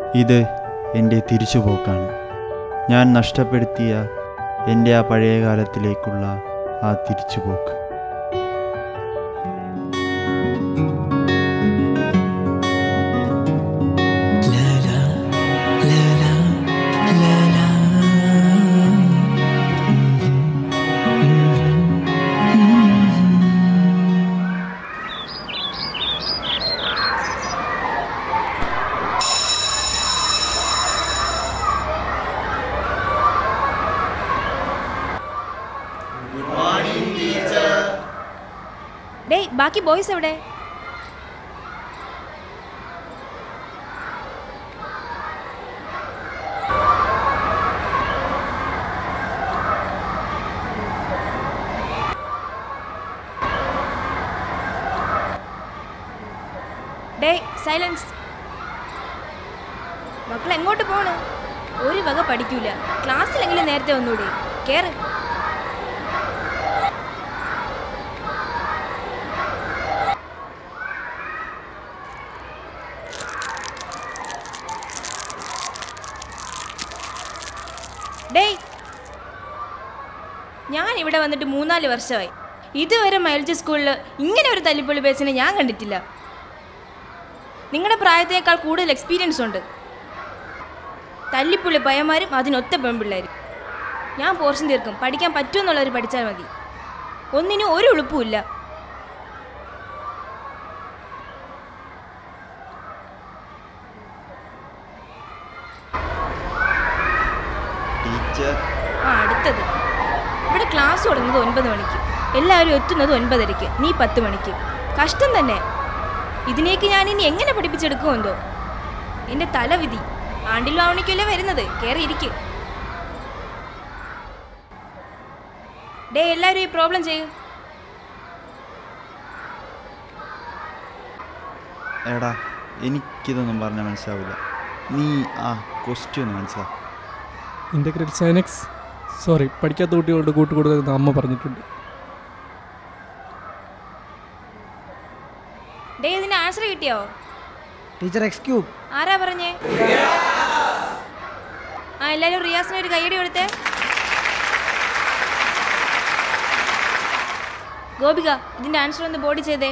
ഇത് എൻ്റെ തിരിച്ചുപോക്കാണ്. ഞാൻ നഷ്ടപ്പെടുത്തിയ എൻ്റെ ആ പഴയ കാലത്തിലേക്കുള്ള ആ തിരിച്ചുപോക്ക്. ബാക്കി ബോയ്സ് എവിടെ? സൈലൻസ്. മക്കൾ എങ്ങോട്ട് പോണ്? ഒരു വക പഠിക്കൂല. ക്ലാസ്സിലെങ്കിലും നേരത്തെ വന്നൂടെ? കേറ്. ഞാൻ ഇവിടെ വന്നിട്ട് 3-4 വർഷമായി. ഇതുവരെ മൈൽജ് സ്കൂളിൽ ഇങ്ങനെ ഒരു തല്ലിപ്പൊളി ബേസിനെ ഞാൻ കണ്ടിട്ടില്ല. നിങ്ങളുടെ പ്രായത്തേക്കാൾ കൂടുതൽ എക്സ്പീരിയൻസ് ഉണ്ട്. തല്ലിപ്പൊളി പയ്യന്മാരും അതിനൊത്ത പെൺപിള്ളേരും. ഞാൻ പോർഷൻ തീർക്കും. പഠിക്കാൻ പറ്റുമെന്നുള്ളവർ പഠിച്ചാൽ മതി. ഒന്നിനും ഒരു എളുപ്പമില്ല. അടുത്തത് ഇവിടെ ക്ലാസ് തുടങ്ങുന്നത് 9 മണിക്ക്. എല്ലാവരും എത്തുന്നത് 9:30. നീ 10 മണിക്ക്. കഷ്ടം തന്നെ. ഇതിനേക്ക് ഞാൻ ഇനി എങ്ങനെ പഠിപ്പിച്ചെടുക്കുമെന്തോ. എൻ്റെ തലവിധി. ആണ്ടിലും ആവണിക്കല്ലേ വരുന്നത്. കയറിയിരിക്കും. എല്ലാവരും ഈ പ്രോബ്ലം ചെയ്യൂ. എടാ, എനിക്കിതൊന്നും പറഞ്ഞാൽ മനസ്സിലാവില്ല. നീ ആ ക്വസ്റ്റ്യൻ മനസ്സിലാ. Integral sine x. സോറി, പഠിക്കാത്ത കുട്ടികളുടെ കൂട്ടുകൂടുതൽ അമ്മ പറഞ്ഞിട്ടുണ്ട്. ഇതിന് ആൻസർ കിട്ടിയോ? Teacher x cube. ആരാ പറഞ്ഞേ? എല്ലാവരും റിയാസിന് ഒരു കൈയടി കൊടുത്തേ. ഗോപിക, ഇതിന്റെ ആൻസർ ഒന്ന് ബോഡി ചെയ്തേ.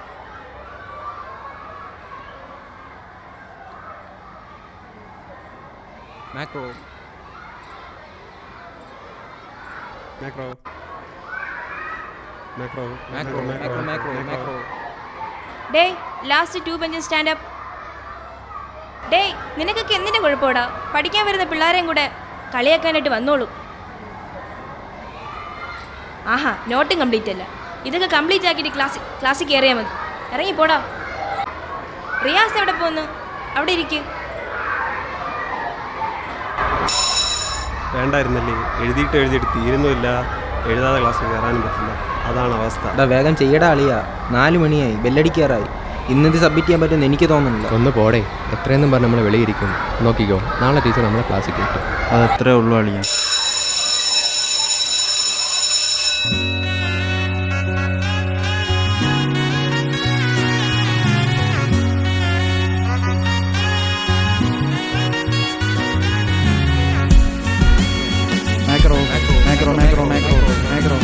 Macro macro macro macro macro macro macro. Last 2 benches stand up. നിനക്കൊക്കെ എന്തിന്റെ കുഴപ്പമാടാ? പഠിക്കാൻ വരുന്ന പിള്ളേരെയും കൂടെ കളിയാക്കാനായിട്ട് വന്നോളൂ. ആഹാ, നോട്ടും കംപ്ലീറ്റ് അല്ല. ഇതൊക്കെ കംപ്ലീറ്റ് ആക്കിയിട്ട് ക്ലാസ്സിൽ കയറിയാൽ മതി. ഇറങ്ങിപ്പോടാ. റിയാസ് എവിടെ പോന്നു? അവിടെ ഇരിക്കും. വേണ്ടായിരുന്നല്ലേ? എഴുതിയിട്ട് തീരുന്നുമില്ല. എഴുതാതെ ക്ലാസ്സിൽ കയറാനും പറ്റില്ല. അതാണ് അവസ്ഥ. വേഗം ചെയ്യടാ അളിയാ. 4 മണിയായി. ബെല്ലടിക്കാറായി. ഇന്നത് സബ്മിറ്റ് ചെയ്യാൻ പറ്റുമെന്ന് എനിക്ക് തോന്നുന്നില്ല. ഒന്ന് പോടെ. എത്രയെന്നും പറഞ്ഞ് നമ്മൾ വെളിയിരിക്കും. നോക്കിക്കോ, നാളെ ടീച്ചർ നമ്മളെ ക്ലാസ്സിൽ കിട്ടും. അതത്രേ ഉള്ളൂ അളിയാ. Macro, macro, macro, macro.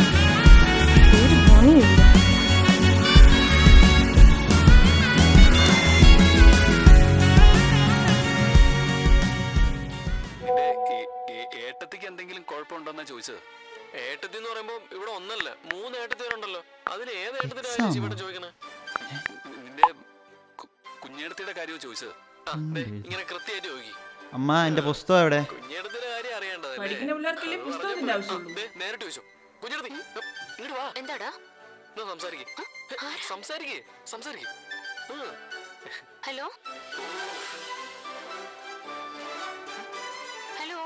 ഏട്ടത്തിക്ക് എന്തെങ്കിലും കുഴപ്പമുണ്ടോന്നാ ചോദിച്ചത്. ഏട്ടത്തി എന്ന് പറയുമ്പോ ഇവിടെ ഒന്നല്ല 3 ഏട്ടത്തികളുണ്ടല്ലോ. അതിന് ഏത് ഏട്ടത്തിന്റെ കാര്യം ഇവിടെ ചോദിക്കണേ? നിന്റെ കുഞ്ഞേടത്തിയുടെ കാര്യമോ ചോദിച്ചത്? ഇങ്ങനെ കൃത്യമായിട്ട് ചോദിക്കും. അമ്മ, എന്റെ പുസ്തകം എവിടെ? കുഞ്ഞേടത്തിന്റെ കാര്യം അറിയേണ്ടത്. നേരിട്ട് ചോദിച്ചു. കുഞ്ഞേടത്തി ഇങ്ങോട്ട് വാ. എന്താടാ? സംസാരിക്കേ. Hello hello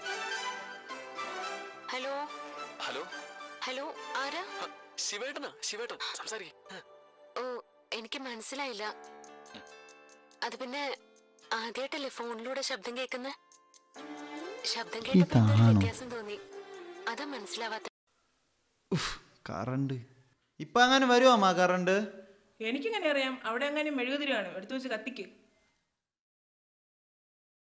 hello hello hello ആരാ? ശിവേട്ടൻ സംസാരിക്കേ. ഓ, എനിക്ക് മനസ്സിലായില്ല. അത് പിന്നെ ആദ്യമായിട്ടല്ലേ ഫോണിലൂടെ ശബ്ദം കേൾക്കുന്നത്. ശബ്ദം കേട്ടപ്പോ വ്യത്യാസം തോന്നി. അതാ മനസ്സിലാവാത്ത. കറണ്ട് ഇപ്പൊ അങ്ങനെ വരുമോ അമ്മ? കറണ്ട് എനിക്കിങ്ങനെ അറിയാം. അവിടെ അങ്ങനെ മെഴുകുതിരിയാണ് എടുത്തു വെച്ച് കത്തിക്ക്.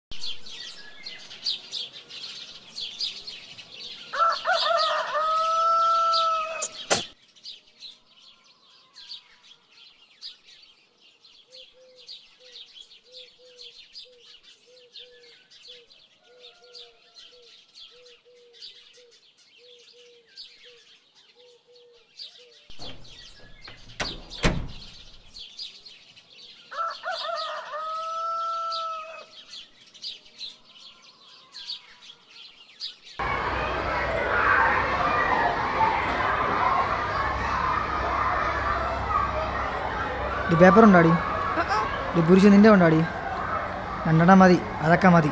ഇത് പേപ്പർ ഉണ്ടാടി, ഇത് പുരുഷ നിൻ്റെ ഉണ്ടാടി, 2 മതി, അതൊക്കെ മതി.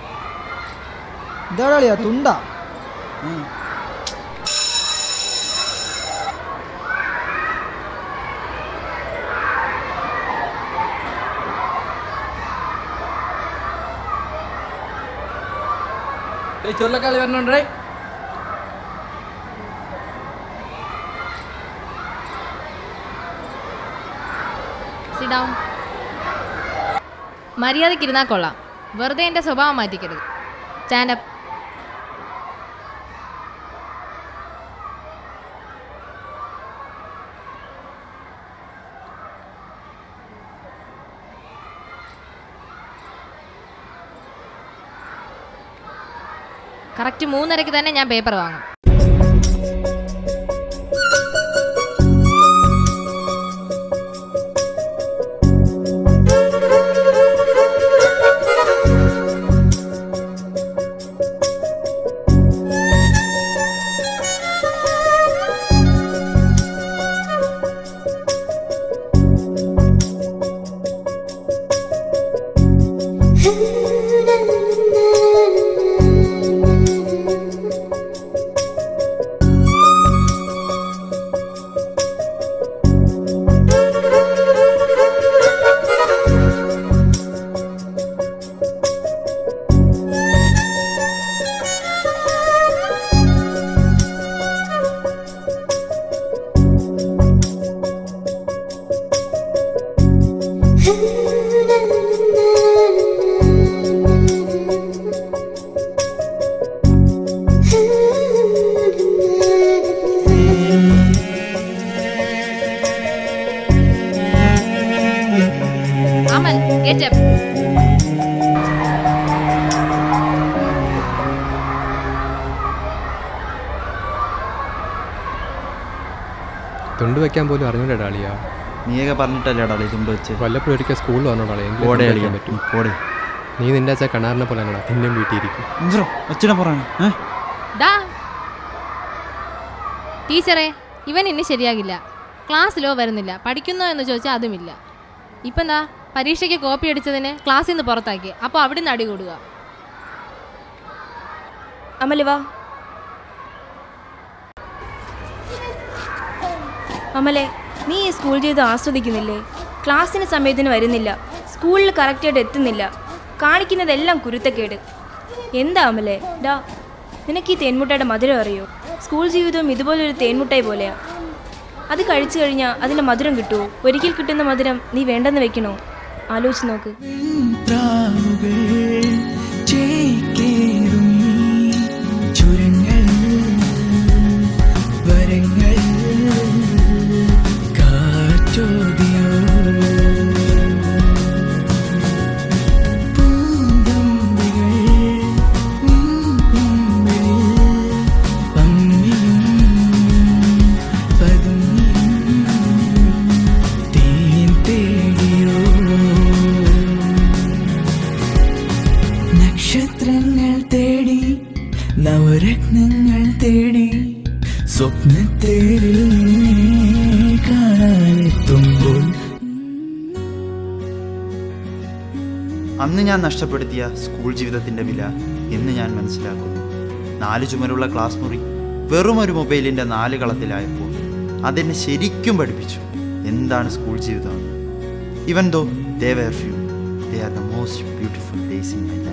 ഇതാളിയാ തുണ്ടാ. ചുരുളക്കാളി വരണുണ്ടേ. മര്യാദയ്ക്ക് ഇരുന്നാൽ കൊള്ളാം, വെറുതെ എൻ്റെ സ്വഭാവം മാറ്റിക്കരുത്. സ്റ്റാൻഡപ്പ്. കറക്റ്റ് 3:30 തന്നെ ഞാൻ പേപ്പർ വാങ്ങും. തുണ്ട് വെക്കാൻ പോലും അറിഞ്ഞൂടെ ഡാളിയാ. നീയൊക്കെ പറഞ്ഞിട്ടല്ലേ ഡാളി തുണ്ട് വെച്ച്. വല്ലപ്പോഴും ഒരിക്കൽ സ്കൂളിൽ വന്നോ ഡാളി, പോടെ എങ്കിലും പറ്റും. പോടെ. നീ നിന്റെ അച്ഛൻ കണാറിനെ പോലെ ആണോടാ, നിന്നെയും വീട്ടിയിരിക്കും. അച്ഛനെ പറയണേ. ടീച്ചറെ, ഇവൻ ഇനി ശരിയാകില്ല. ക്ലാസ്സിലോ വരുന്നില്ല, പഠിക്കുന്നോ എന്ന് ചോദിച്ചാൽ അതുമില്ല. ഇപ്പം എന്താ, പരീക്ഷയ്ക്ക് കോപ്പി അടിച്ചതിന് ക്ലാസ്സിൽ നിന്ന് പുറത്താക്കി. അപ്പോൾ അവിടെ നിന്ന് അടി കൊടുക്കുക. അമല് വാ. അമലെ, നീ ഈ സ്കൂൾ ജീവിതം ആസ്വദിക്കുന്നില്ലേ? ക്ലാസ്സിന് സമയത്തിന് വരുന്നില്ല, സ്കൂളിൽ കറക്റ്റായിട്ട് എത്തുന്നില്ല, കാണിക്കുന്നതെല്ലാം കുരുത്തക്കേട്. എന്താ അമലെ? ഡാ, നിനക്ക് ഈ തേൻമുട്ടയുടെ മധുരം അറിയോ? സ്കൂൾ ജീവിതവും ഇതുപോലൊരു തേൻമുട്ടായി പോലെയാ. അത് കഴിച്ചു കഴിഞ്ഞാൽ അതിൻ്റെ മധുരം കിട്ടുമോ? ഒരിക്കൽ കിട്ടുന്ന മധുരം നീ വേണ്ടെന്ന് വെക്കണോ? ആലോചിച്ച് നോക്ക്. നവരത്നങ്ങൾ തേടി സ്വപ്നത്തേരിൽ കാണാനെത്തുമ്പോൾ അന്ന് ഞാൻ നഷ്ടപ്പെടുത്തിയ സ്കൂൾ ജീവിതത്തിൻ്റെ വില എന്ന് ഞാൻ മനസ്സിലാക്കുന്നു. 4 ചുമരുള്ള ക്ലാസ് മുറി വെറും ഒരു മൊബൈലിൻ്റെ 4 കളത്തിലായപ്പോൾ അതെന്നെ ശരിക്കും പഠിപ്പിച്ചു എന്താണ് സ്കൂൾ ജീവിതം. Even though they were few, they are the most beautiful days in my life.